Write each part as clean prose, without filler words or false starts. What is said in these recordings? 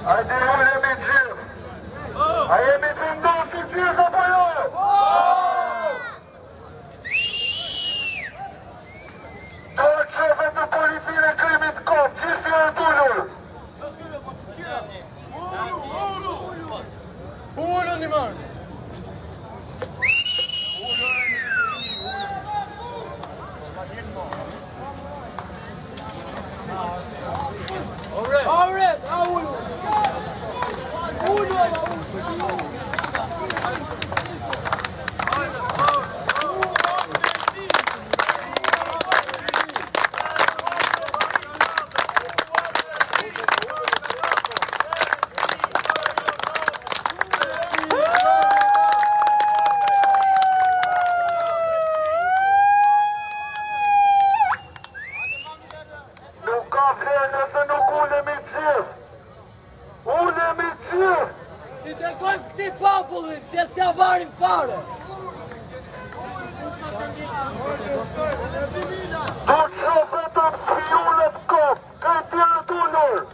Haide, Iulie Minciv! Ai emitit 250 pe el! Tot șefetul poliției că emit cop, ce fie adunul? Unu, nimar! Alright, uno! Uno! Câte populi, ce se avarim fără! Tot șofetul sfiulă în cop, că-i pierdunul!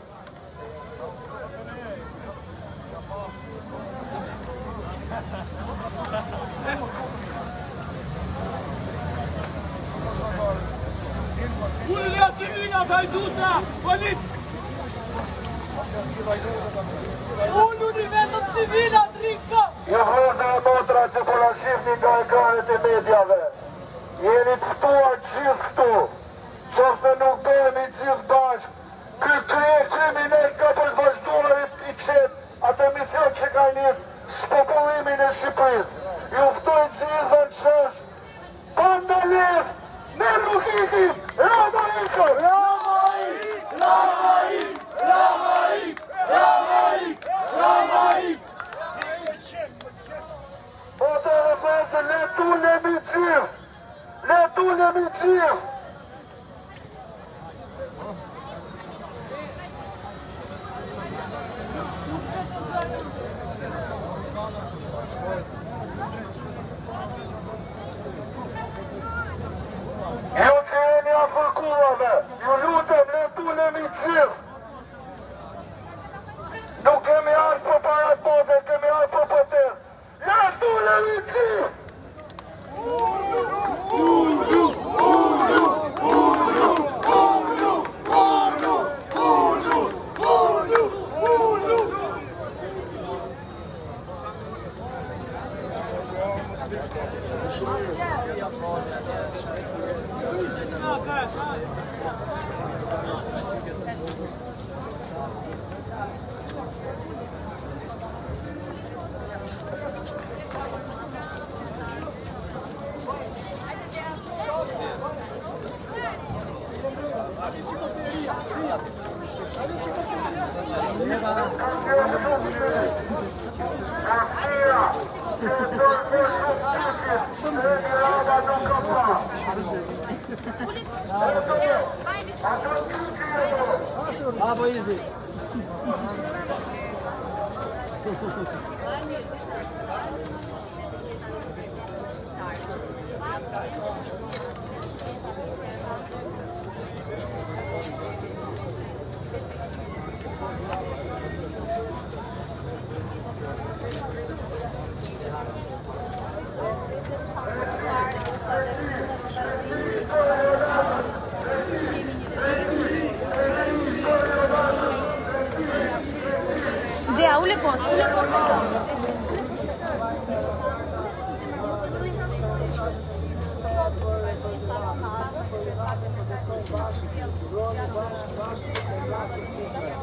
Ulilia Civila, Haiduta, Poliț! Unul nivelul civila, Trinca! Я визнаю Мотра Цифалашівника, яка ти медіаве. Я відстуа чисту, що се не вбили цих баш, криміналька позваждує і чет, а то місяць чеканіс, спопали мене шипис. І в той цізан шаш, пан наліз, не рухіть, Рамаїка! Рамаїк! Рамаїк! Рамаїк! Рамаїк! Рамаїк! Фотографация Летуля Митив! Летуля Митив! Евгения Фуркулова! Юлютам Летуля Митив! Nu că mi-ar preparat poate, că mi-ar propătesc! Lătule Mițiv! Ulu! Ulu! Ulu! Ulu! Ulu! Ulu! Ulu! Ulu! Ulu! Bravo, easy. ule poți. Thank you.